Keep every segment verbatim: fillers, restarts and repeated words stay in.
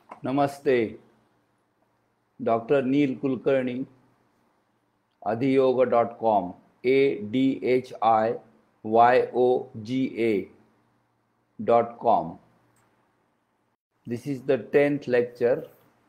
Namaste, Doctor Neil Kulkarni, adhiyoga dot com, A D H I Y O G A dot com. This is the tenth lecture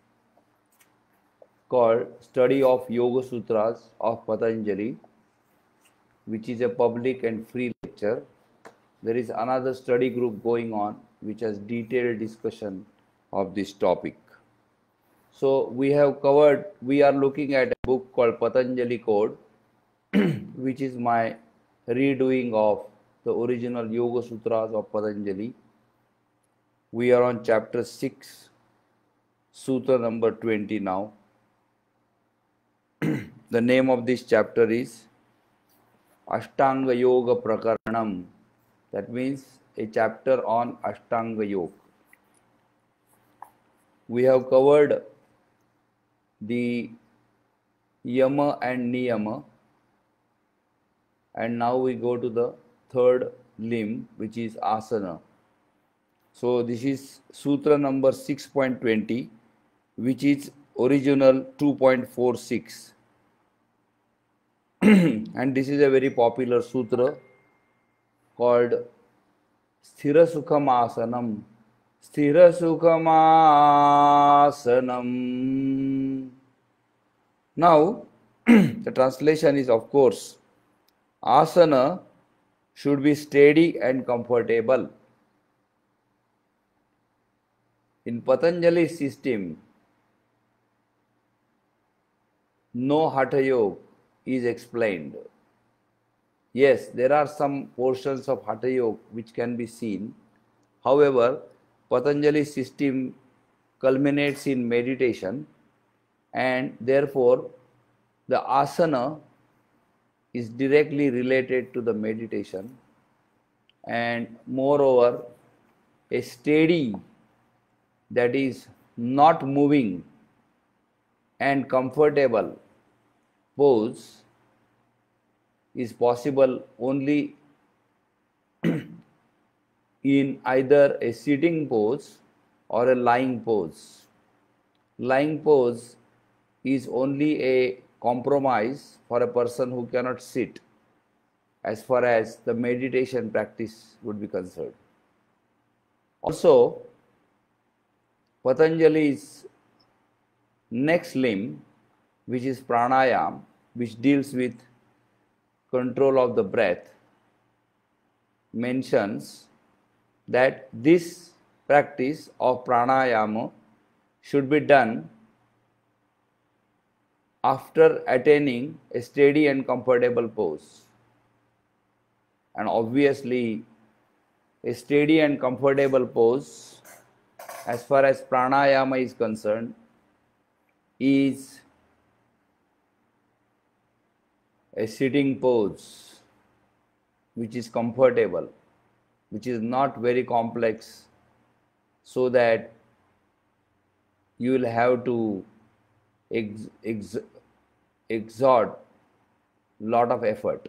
called Study of Yoga Sutras of Patanjali, which is a public and free lecture. There is another study group going on which has detailed discussion of this topic. So we have covered, we are looking at a book called Patanjali Code, which is my redoing of the original Yoga Sutras of Patanjali. We are on chapter six, sutra number twenty now. The name of this chapter is Ashtanga Yoga Prakaranam. That means a chapter on Ashtanga Yoga. We have covered the Yama and Niyama, and now we go to the third limb, which is Asana. So this is sutra number six point twenty, which is original two point four six. And this is a very popular sutra called Sthira Sukham Asanam. Sthira Sukham Asanam. Now, the translation is, of course, asana should be steady and comfortable. In Patanjali's system, no Hatha Yoga is explained. Yes, there are some portions of Hatha Yoga which can be seen. However, Patanjali's system culminates in meditation, and therefore the asana is directly related to the meditation, and moreover a steady, that is not moving and comfortable pose is possible only in either a sitting pose or a lying pose. Lying pose is only a compromise for a person who cannot sit, as far as the meditation practice would be concerned. Also, Patanjali's next limb, which is pranayam, which deals with control of the breath, mentions that this practice of pranayama should be done after attaining a steady and comfortable pose. And obviously, a steady and comfortable pose, as far as pranayama is concerned, is a sitting pose which is comfortable, which is not very complex, so that you will have to ex ex exert lot of effort.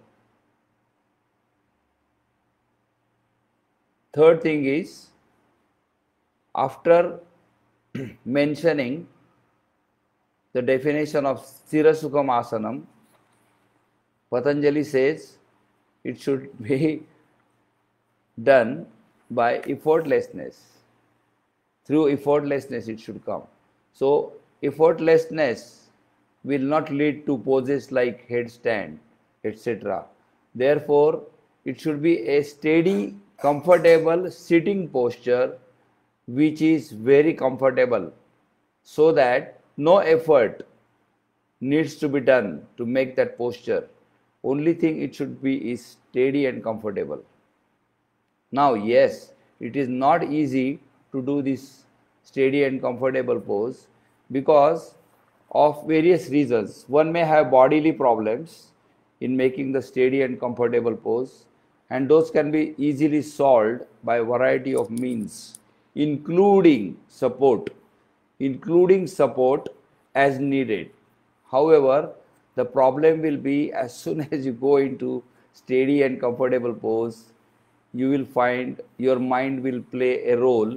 Third thing is, after mentioning the definition of Sthira Sukham Asanam, Patanjali says it should be done by effortlessness. Through effortlessness it should come. So effortlessness will not lead to poses like headstand, et cetera. Therefore, it should be a steady, comfortable sitting posture which is very comfortable, so that no effort needs to be done to make that posture. Only thing it should be is steady and comfortable. Now, yes, it is not easy to do this steady and comfortable pose because of various reasons. One may have bodily problems in making the steady and comfortable pose, and those can be easily solved by a variety of means, including support, including support as needed. However, the problem will be as soon as you go into steady and comfortable pose, you will find your mind will play a role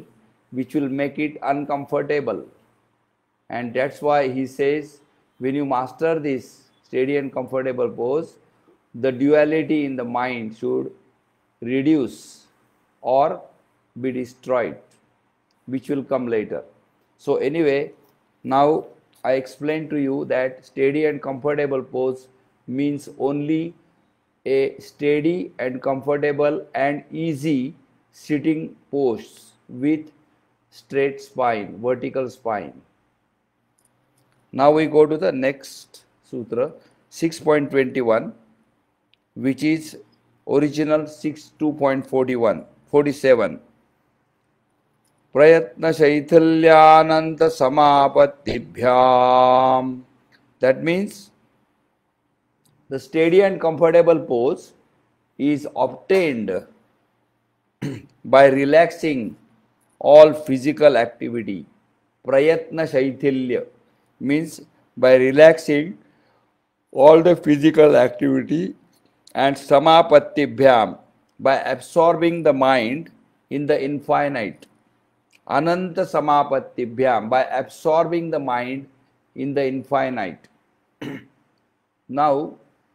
which will make it uncomfortable. And that's why he says, when you master this steady and comfortable pose, the duality in the mind should reduce or be destroyed, which will come later. So anyway, now I explained to you that steady and comfortable pose means only a steady and comfortable and easy sitting pose with straight spine, vertical spine. Now we go to the next sutra, six point twenty-one, which is original six two point forty-one, forty-seven. Prayatna shaithalyananta samapattibhyam. That means the steady and comfortable pose is obtained by relaxing all physical activity. Prayatna shaithilya means by relaxing all the physical activity, and samapattibhyam by absorbing the mind in the infinite. Ananta samapattibhyam by absorbing the mind in the infinite. Now,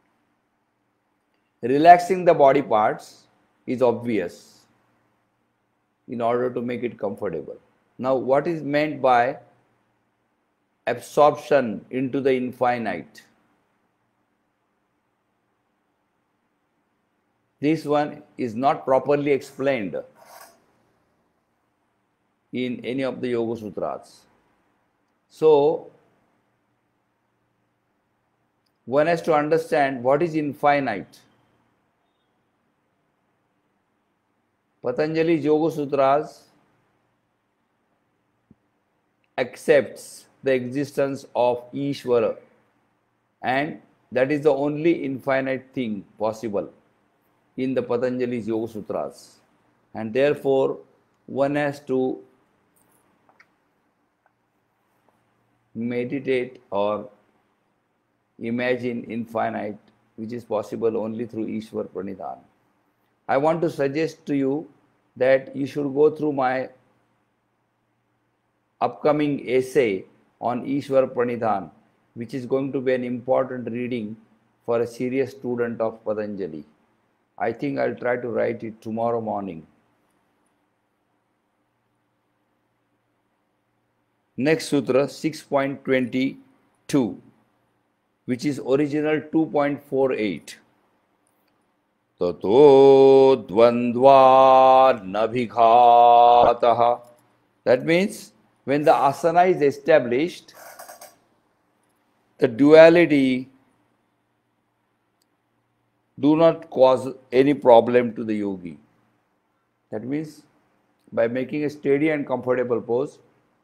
relaxing the body parts is obvious in order to make it comfortable. Now, what is meant by absorption into the infinite? This one is not properly explained in any of the Yoga Sutras. So, one has to understand what is infinite. Patanjali's Yoga Sutras accepts the existence of Ishvara, and that is the only infinite thing possible in the Patanjali's Yoga Sutras, and therefore one has to meditate or imagine infinite, which is possible only through Ishwar Pranidhan. I want to suggest to you that you should go through my upcoming essay on Ishwar Pranidhan, which is going to be an important reading for a serious student of Patanjali. I think I'll try to write it tomorrow morning. Next sutra, six point twenty-two, which is original two point forty-eight. Tato dvandva nabhighataha. That means when the asana is established, the duality do not cause any problem to the yogi. That means by making a steady and comfortable pose,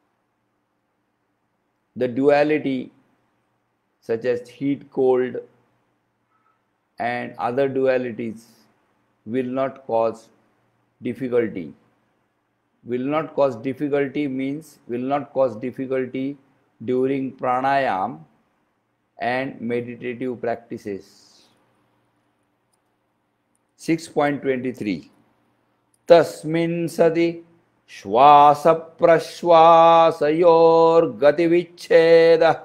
the duality such as heat, cold and other dualities will not cause difficulty. Will not cause difficulty means will not cause difficulty during pranayam and meditative practices. six point twenty-three. Tasmin sati shwasa prashwasayor gati vichcheda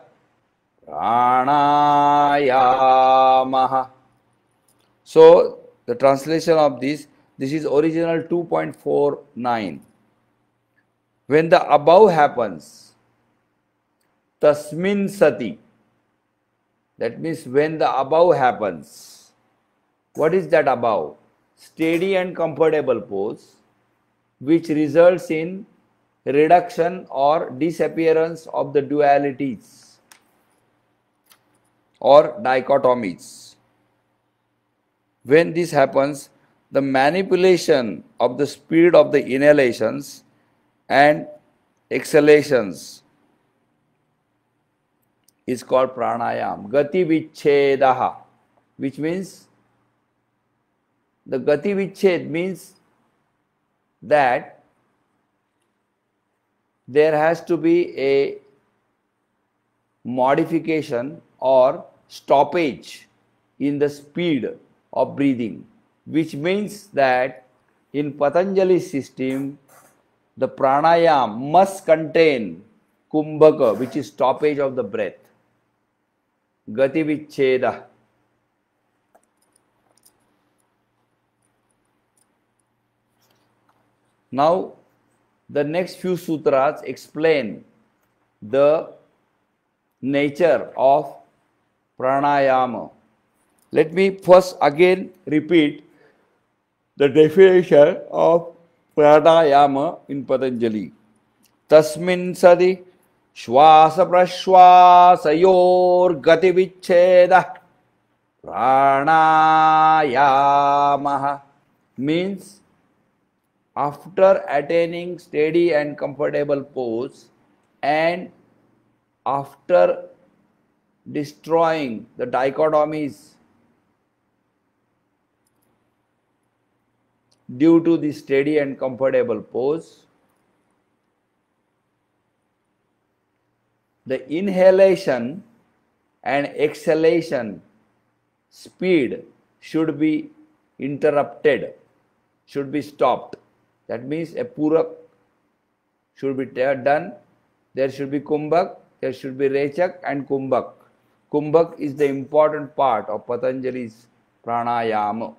pranayamaha. So the translation of this, this is original two point forty-nine. When the above happens, tasmin sati, that means when the above happens. What is that above? Steady and comfortable pose, which results in reduction or disappearance of the dualities or dichotomies. When this happens, the manipulation of the speed of the inhalations and exhalations is called pranayam. Gati vichchedaha, which means the gati vichched means that there has to be a modification or stoppage in the speed of breathing, which means that in Patanjali's system, the pranayam must contain kumbhaka, which is stoppage of the breath. Gati vichcheda. Now, the next few sutras explain the nature of pranayama. Let me first again repeat the definition of pranayama in Patanjali. Tasmin sadi shwasa prashwasayor gati vichcheda pranayama means after attaining steady and comfortable pose and after destroying the dichotomies due to the steady and comfortable pose, the inhalation and exhalation speed should be interrupted, should be stopped. That means a purak should be done. There should be kumbhak, there should be rechak and kumbhak. Kumbhak is the important part of Patanjali's pranayama.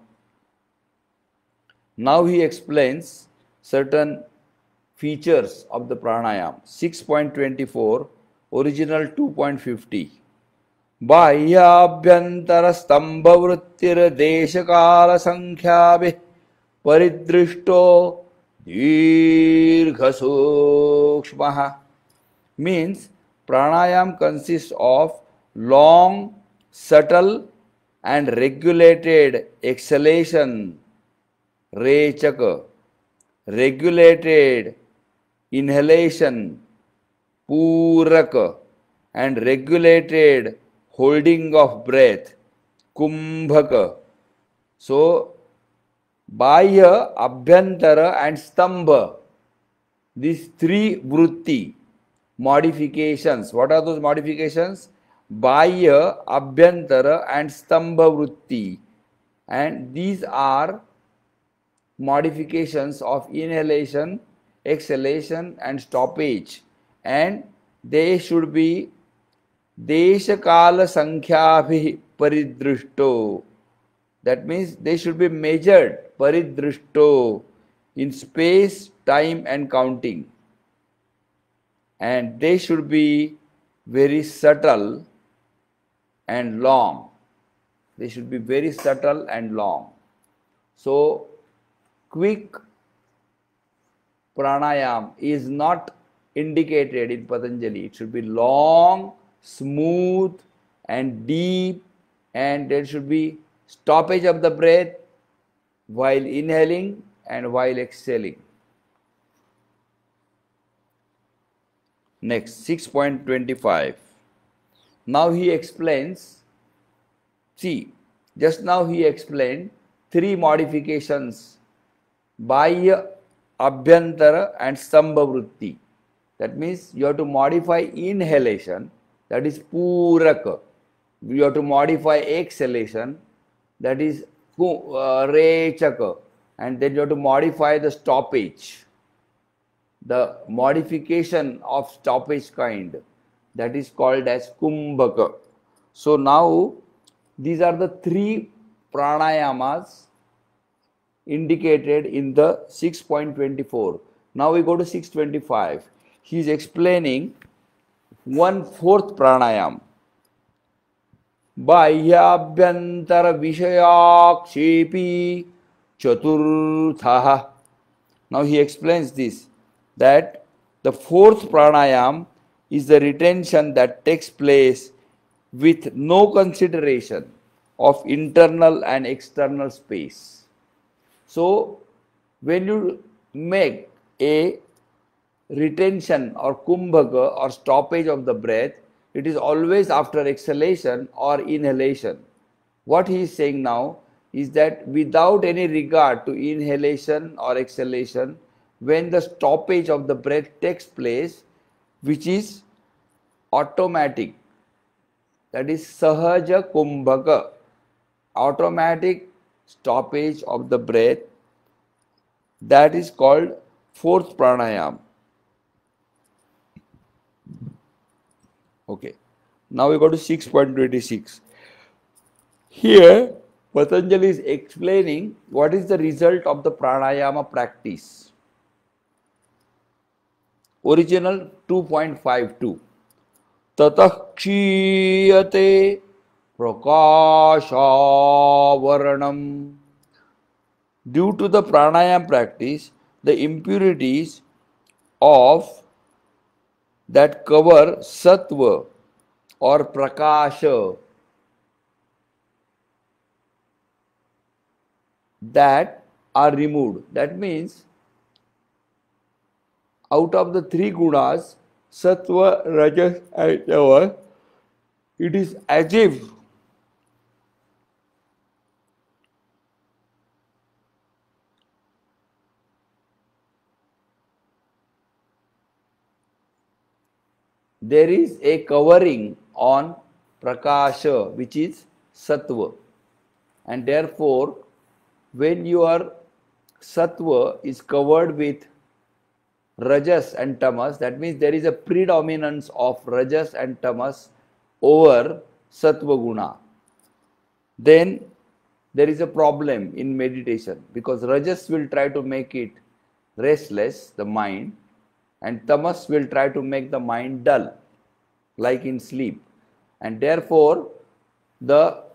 Now he explains certain features of the pranayama. six point twenty-four, original two point fifty. Bahyabhyantara stambha vrittir deshakala sankhyabe paridrishto dirgha sukshmaha means pranayam consists of long, subtle and regulated exhalation, rechaka, regulated inhalation, puraka, and regulated holding of breath, kumbhaka. So, Bahya, Abhyantara and Stambha, these three vritti modifications. What are those modifications? Bahya, Abhyantara and Stambha vritti. And these are modifications of inhalation, exhalation and stoppage. And they should be Deshakala Sankhyaabhi Paridrishto. That means they should be measured, paridrishto, in space, time and counting. And they should be very subtle and long. They should be very subtle and long. So, quick pranayam is not indicated in Patanjali. It should be long, smooth and deep, and there should be stoppage of the breath while inhaling and while exhaling. Next, six point twenty-five. Now he explains, see, just now he explained three modifications, Bahya, Abhyantara and Stambha vritti. That means you have to modify inhalation, that is Puraka. You have to modify exhalation, that is uh, Rechaka, and then you have to modify the stoppage, the modification of stoppage kind, that is called as Kumbhaka. So now these are the three pranayamas indicated in the six point twenty-four. Now we go to six twenty-five. He is explaining one fourth pranayam. Bahyabhyantara vishayakshepi chaturthaha. Now he explains this, that the fourth pranayam is the retention that takes place with no consideration of internal and external space. So, when you make a retention or kumbhaka or stoppage of the breath, it is always after exhalation or inhalation. What he is saying now is that without any regard to inhalation or exhalation, when the stoppage of the breath takes place, which is automatic, that is sahaja kumbhaka, automatic stoppage of the breath, that is called fourth pranayam. Okay, now we go to six point two six. Here, Patanjali is explaining what is the result of the pranayama practice. Original two point five two. Tatah kshiyate prakashavaranam. Due to the pranayama practice, the impurities of that cover sattva or prakasha, that are removed. That means out of the three gunas, sattva, rajas and tamas, it is as if there is a covering on prakasha, which is sattva, and therefore when your sattva is covered with rajas and tamas, that means there is a predominance of rajas and tamas over sattva guna, then there is a problem in meditation, because rajas will try to make it restless, the mind, and tamas will try to make the mind dull, like in sleep, and therefore the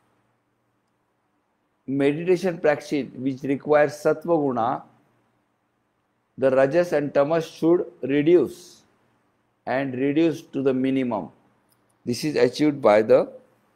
meditation practice which requires sattva guna, the rajas and tamas should reduce and reduce to the minimum. This is achieved by the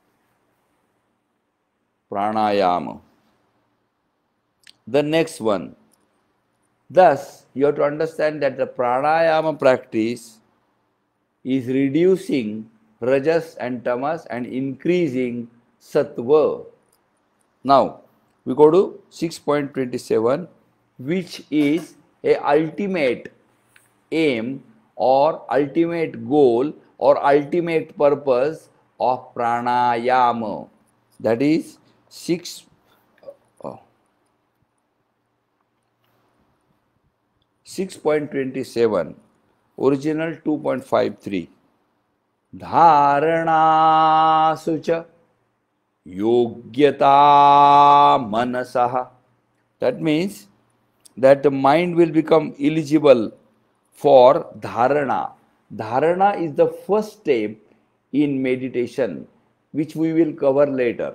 pranayama. The next one. Thus, you have to understand that the pranayama practice is reducing rajas and tamas and increasing sattva. Now, we go to six point two seven, which is a ultimate aim or ultimate goal or ultimate purpose of pranayama. That is six oh, six point two seven, original two point five three. Dharana sucha yogyata manasaha. That means that the mind will become eligible for dharana. Dharana is the first step in meditation, which we will cover later.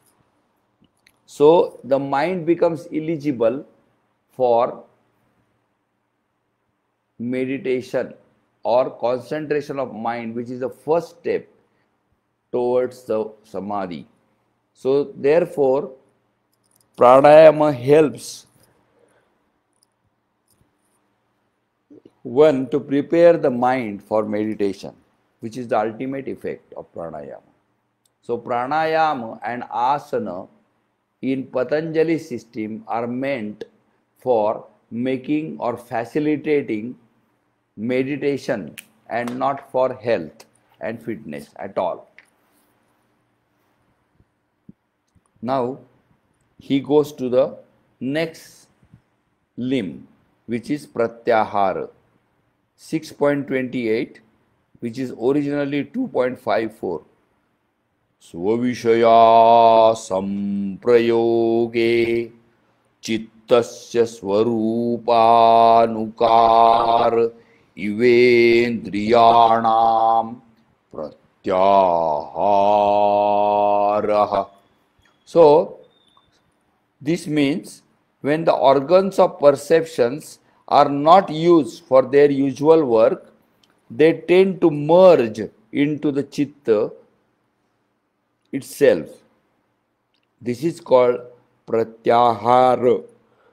So the mind becomes eligible for meditation or concentration of mind, which is the first step towards the samadhi. So therefore, pranayama helps one to prepare the mind for meditation, which is the ultimate effect of pranayama. So pranayama and asana in Patanjali system are meant for making or facilitating meditation and not for health and fitness at all. Now he goes to the next limb, which is pratyahara. six point two eight, which is originally two point five four. Svavishaya samprayoge chittasya svarupanukar ivendriyanam pratyahara. So this means when the organs of perceptions are not used for their usual work, they tend to merge into the chitta itself. This is called pratyahara,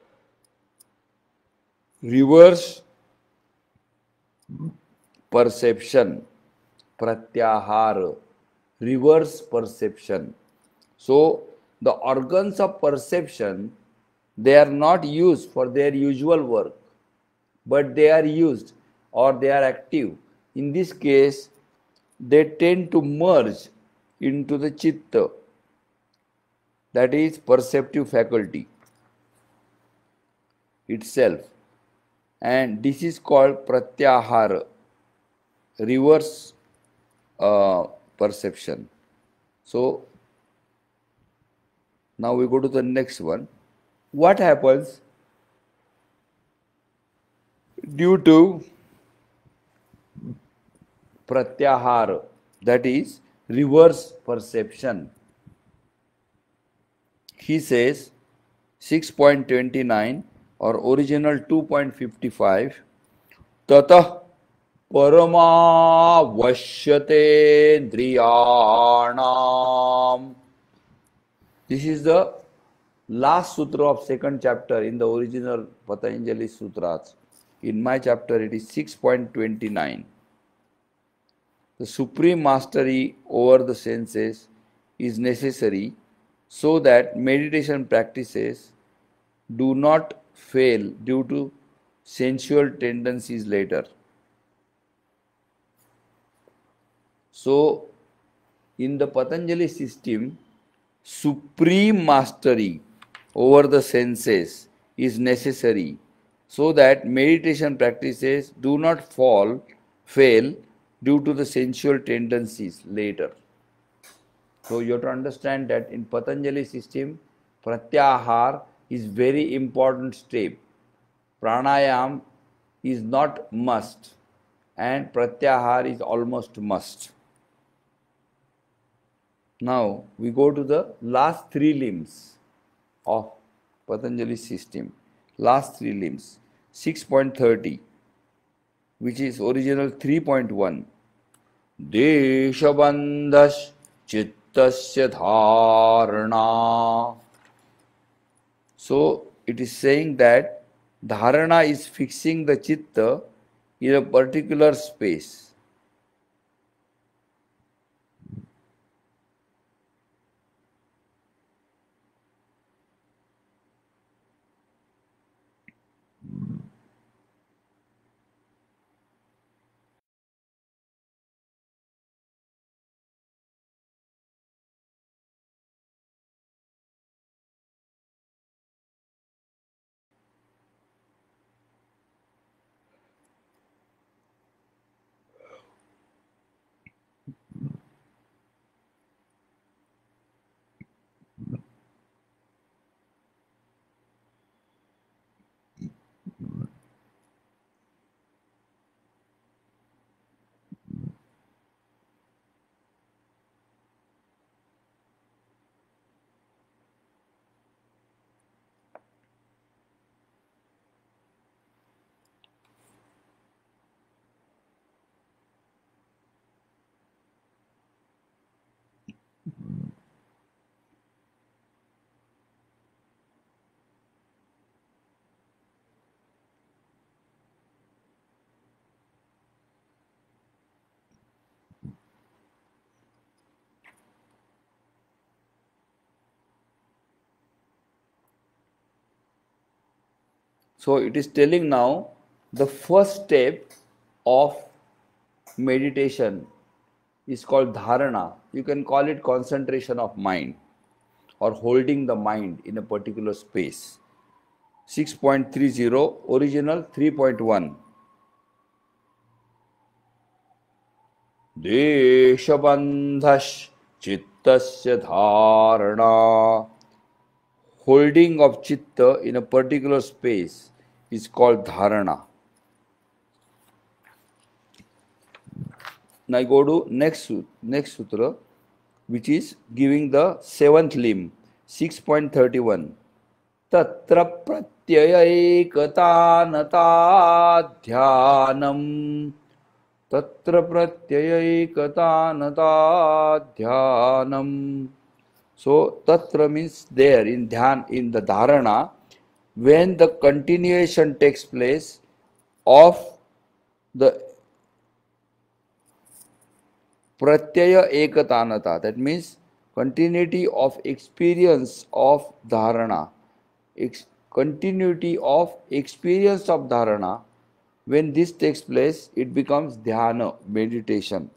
reverse perception. Pratyahara, reverse perception. So the organs of perception, they are not used for their usual work, but they are used or they are active. In this case, they tend to merge into the chitta, that is perceptive faculty itself. and this is called pratyahara, reverse uh, perception. So now we go to the next one. What happens due to pratyahara, that is reverse perception? He says six point two nine or original two point five five, tatah paramavashyatendriyanam. This is the last sutra of second chapter in the original Patanjali Sutras. In my chapter it is six point two nine. The supreme mastery over the senses is necessary so that meditation practices do not fail due to sensual tendencies later. So, in the Patanjali system, supreme mastery over the senses is necessary so that meditation practices do not fall, fail due to the sensual tendencies later. So you have to understand that in Patanjali system, pratyahar is very important step. Pranayam is not must and pratyahar is almost must. Now we go to the last three limbs of Patanjali system. Last three limbs, six point thirty, which is original three point one. Deshabandhash chittasya dharana. So it is saying that dharana is fixing the chitta in a particular space. So it is telling now the first step of meditation is called dharana. You can call it concentration of mind or holding the mind in a particular space. six point three zero, original three point one. Deshabandhash chittasya dharana. Holding of chitta in a particular space is called dharana. Now I go to next next sutra, which is giving the seventh limb, six point three one. Tatra pratyaya ekatanata dhyanam. Tatra pratyaya ekatanata dhyanam. So tatra means there in dhyan, in the dharana, when the continuation takes place of the pratyaya ekatanata, that means continuity of experience of dharana, ex continuity of experience of dharana. When this takes place, it becomes dhyana, meditation.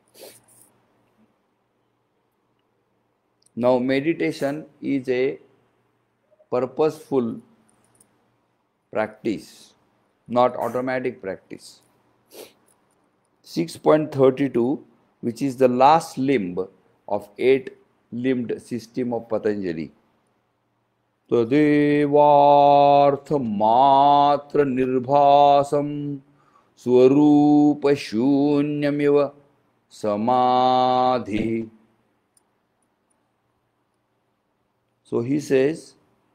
Now meditation is a purposeful practice. not automatic practice. six point thirty-two, which is the last limb of eight limbed system of Patanjali. तदेवार्थ मात्र निर्भासम स्वरूप शून्यमिव samadhi. So he says,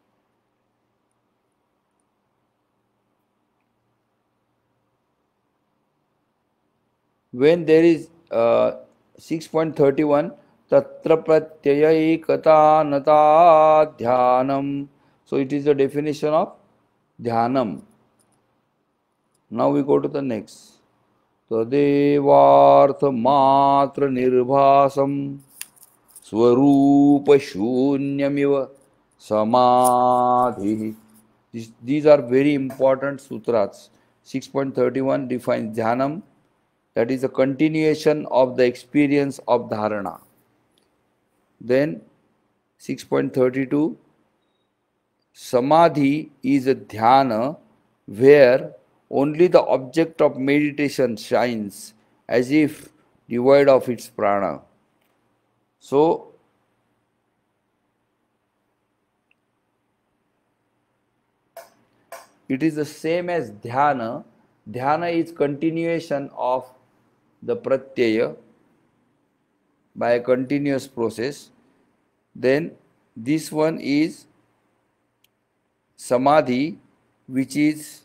when there is uh, six point thirty-one, tatra pratyaya ekata nata dhyanam. So it is the definition of dhyanam. Now we go to the next. Tadevartha matra nirbhasam swarupa shunyamiva samadhi. These, these are very important sutras. six point thirty-one defines dhyanam, that is a continuation of the experience of dharana. Then six point thirty-two, samadhi is a dhyana where only the object of meditation shines as if devoid of its prana. So, it is the same as dhyana. Dhyana is continuation of the pratyaya by a continuous process. Then this one is samadhi, which is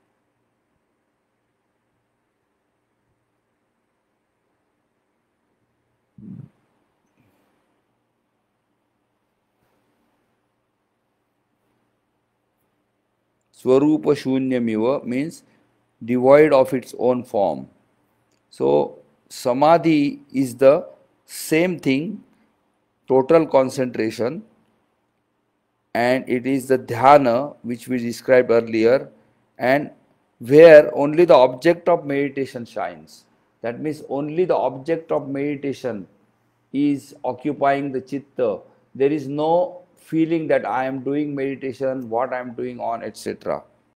Swarupa Shunyamiva, means devoid of its own form. So samadhi is the same thing, total concentration, and it is the dhyana which we described earlier, and where only the object of meditation shines. That means only the object of meditation is occupying the chitta. There is no feeling that I am doing meditation, what I am doing on, et cetera.